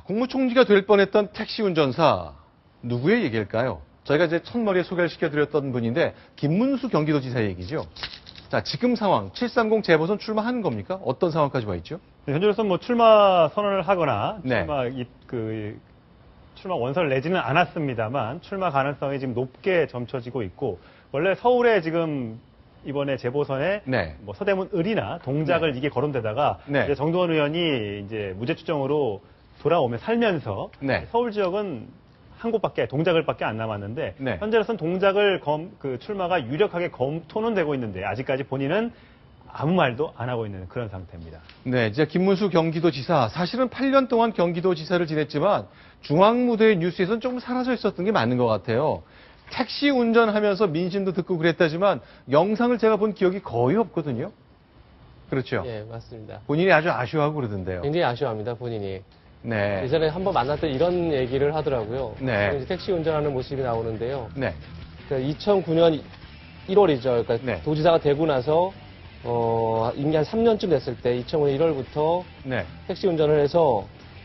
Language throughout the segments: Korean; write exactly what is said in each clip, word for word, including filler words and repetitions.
국무총리가 될 뻔했던 택시 운전사 누구의 얘기일까요? 저희가 이제 첫머리에 소개를 시켜드렸던 분인데 김문수 경기도지사 얘기죠. 자, 지금 상황 칠삼공 재보선 출마하는 겁니까? 어떤 상황까지 와 있죠? 네, 현재로서 뭐 출마 선언을 하거나 네. 출마 이, 그 출마 원서를 내지는 않았습니다만 출마 가능성이 지금 높게 점쳐지고 있고 원래 서울에 지금 이번에 재보선에 네. 뭐 서대문 을이나 동작을 네. 이게 거론되다가 네. 이제 정두원 의원이 이제 무죄 추정으로 돌아오면 살면서 네. 서울 지역은 한 곳밖에 동작을밖에 안 남았는데 네. 현재로서는 동작을 검, 그 출마가 유력하게 검토는 되고 있는데 아직까지 본인은 아무 말도 안 하고 있는 그런 상태입니다. 네, 이제 김문수 경기도지사 사실은 팔 년 동안 경기도지사를 지냈지만 중앙무대 뉴스에서는 조금 사라져 있었던 게 맞는 것 같아요. 택시 운전하면서 민심도 듣고 그랬다지만 영상을 제가 본 기억이 거의 없거든요. 그렇죠? 예, 맞습니다. 본인이 아주 아쉬워하고 그러던데요. 굉장히 아쉬워합니다, 본인이. 네. 예전에 한번 만났을 때 이런 얘기를 하더라고요. 네. 이제 택시 운전하는 모습이 나오는데요. 네. 그러니까 이천구 년 일월이죠. 그러니까 네. 도지사가 되고 나서 어, 임기 한 삼 년쯤 됐을 때 이천구 년 일월부터 네. 택시 운전을 해서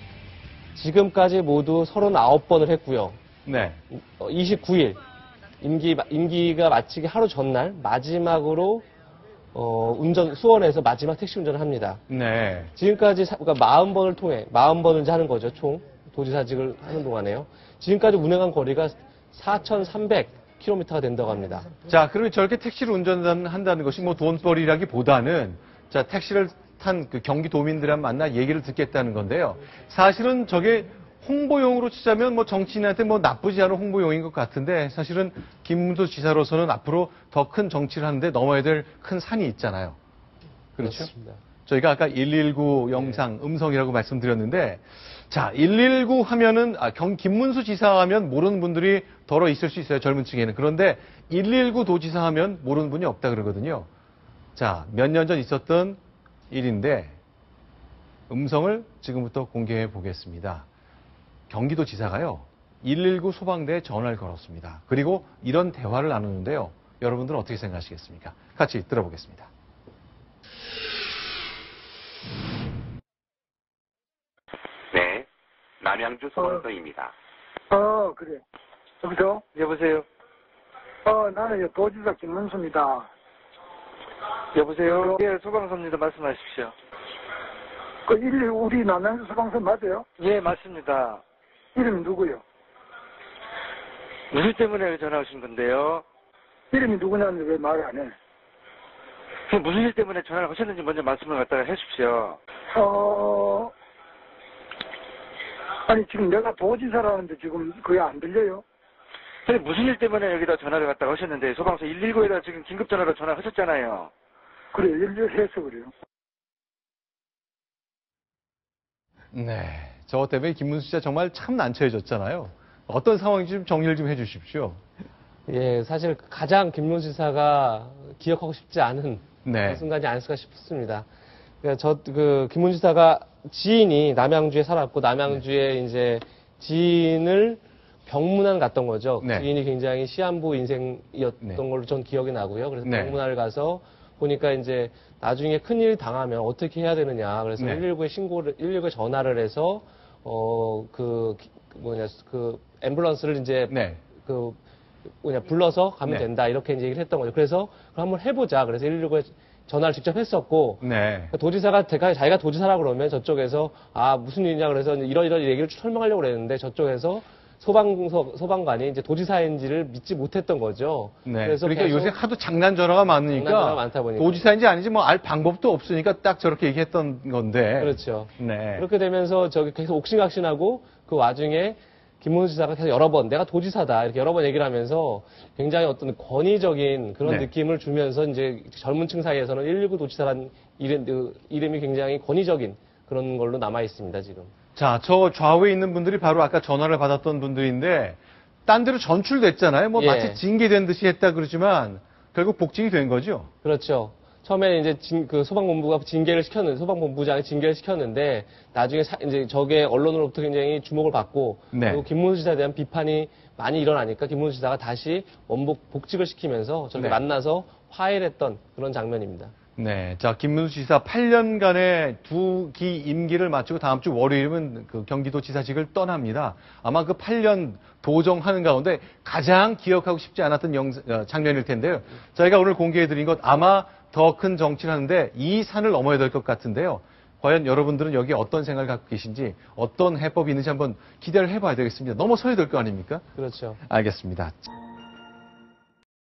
지금까지 모두 서른아홉 번을 했고요. 네. 어, 이십구 일 임기 임기가 마치기 하루 전날 마지막으로 어, 운전 수원에서 마지막 택시 운전을 합니다. 네. 지금까지 사, 그러니까 사십 번을 통해 사십 번을 이제 하는 거죠. 총 도지사직을 하는 동안에요. 지금까지 운행한 거리가 사천삼백 킬로미터가 된다고 합니다. 자, 그러면 저렇게 택시를 운전한다는 것이 뭐 돈벌이라기보다는 자, 택시를 탄 그 경기도민들을 만나 얘기를 듣겠다는 건데요. 사실은 저게 홍보용으로 치자면 뭐 정치인한테 뭐 나쁘지 않은 홍보용인 것 같은데 사실은 김문수 지사로서는 앞으로 더 큰 정치를 하는데 넘어야 될 큰 산이 있잖아요. 그렇죠? 그렇습니다. 저희가 아까 일일구 영상, 음성이라고 말씀드렸는데 자, 일일구 하면은 아, 경 김문수 지사 하면 모르는 분들이 덜어 있을 수 있어요. 젊은 층에는. 그런데 일일구 도지사 하면 모르는 분이 없다 그러거든요. 자, 몇 년 전 있었던 일인데 음성을 지금부터 공개해 보겠습니다. 경기도 지사가요. 일일구 소방대에 전화를 걸었습니다. 그리고 이런 대화를 나누는데요. 여러분들은 어떻게 생각하시겠습니까? 같이 들어보겠습니다. 네, 남양주 소방서입니다. 어, 어, 그래. 여보세요? 여보세요? 어, 나는 도지사 김문수입니다. 여보세요? 예, 소방서입니다. 말씀하십시오. 그 일, 우리 남양주 소방서 맞아요? 예, 맞습니다. 이름이 누구요? 무슨 때문에 전화 오신 건데요? 이름이 누구냐는데 왜 말을 안 해? 무슨 일 때문에 전화를 하셨는지 먼저 말씀을 갖다가 해주십시오. 어, 아니, 지금 내가 도지사라는데 지금 그게 안 들려요? 선생님, 무슨 일 때문에 여기다 전화를 갖다가 하셨는데 소방서 일일구에다 지금 긴급전화로 전화를 하셨잖아요. 그래, 일일해서 그래요. 네. 저 때문에 김문수 씨가 정말 참 난처해졌잖아요. 어떤 상황인지 좀 정리를 좀 해주십시오. 예, 사실 가장 김문수 지사가 기억하고 싶지 않은 네. 그 순간이 아닐까 싶습니다. 그러니까 저, 그, 김문수 지사가 지인이 남양주에 살았고, 남양주에 네. 이제 지인을 병문안 갔던 거죠. 네. 지인이 굉장히 시한부 인생이었던 네. 걸로 전 기억이 나고요. 그래서 네. 병문안을 가서 보니까 이제 나중에 큰일 당하면 어떻게 해야 되느냐. 그래서 네. 일일구에 신고를, 일일구에 전화를 해서, 어, 그, 뭐냐, 그, 앰뷸런스를 이제, 네. 그, 뭐냐, 불러서 가면 네. 된다. 이렇게 이제 얘기를 했던 거죠. 그래서, 그럼 한번 해보자. 그래서 일일구에 전화를 직접 했었고, 네. 도지사가, 자기가 도지사라 그러면 저쪽에서, 아, 무슨 일이냐. 그래서 이런 이런 얘기를 설명하려고 그랬는데 저쪽에서 소방서, 소방관이 이제 도지사인지를 믿지 못했던 거죠. 네. 그래서 그러니까 요새 하도 장난 전화가 많으니까 장난 전화가 많다 보니까. 도지사인지 아닌지 뭐 알 방법도 없으니까 딱 저렇게 얘기했던 건데. 그렇죠. 네. 그렇게 되면서 저기 계속 옥신각신하고 그 와중에 김문수 지사가 계속 여러 번 내가 도지사다 이렇게 여러 번 얘기를 하면서 굉장히 어떤 권위적인 그런 네. 느낌을 주면서 이제 젊은 층 사이에서는 일일구 도지사라는 이름, 그 이름이 굉장히 권위적인 그런 걸로 남아 있습니다, 지금. 자, 저 좌우에 있는 분들이 바로 아까 전화를 받았던 분들인데 딴 데로 전출됐잖아요. 뭐 예. 마치 징계된 듯이 했다 그러지만 결국 복직이 된 거죠. 그렇죠. 처음에는 이제 진, 그 소방본부가 징계를 시켰는데, 소방본부장이 징계를 시켰는데, 나중에 사, 이제 저게 언론으로부터 굉장히 주목을 받고, 네. 그리고 김문수 지사에 대한 비판이 많이 일어나니까 김문수 지사가 다시 원복 복직을 시키면서 저렇게 네. 만나서 화해를 했던 그런 장면입니다. 네. 자, 김문수 지사 팔 년간의 두 기 임기를 마치고 다음 주 월요일은 그 경기도지사직을 떠납니다. 아마 그 팔 년 도정하는 가운데 가장 기억하고 싶지 않았던 영, 어, 장면일 텐데요. 저희가 오늘 공개해드린 것 아마 더 큰 정치를 하는데 이 산을 넘어야 될 것 같은데요. 과연 여러분들은 여기에 어떤 생각을 갖고 계신지, 어떤 해법이 있는지 한번 기대를 해봐야 되겠습니다. 넘어서야 될 거 아닙니까? 그렇죠. 알겠습니다.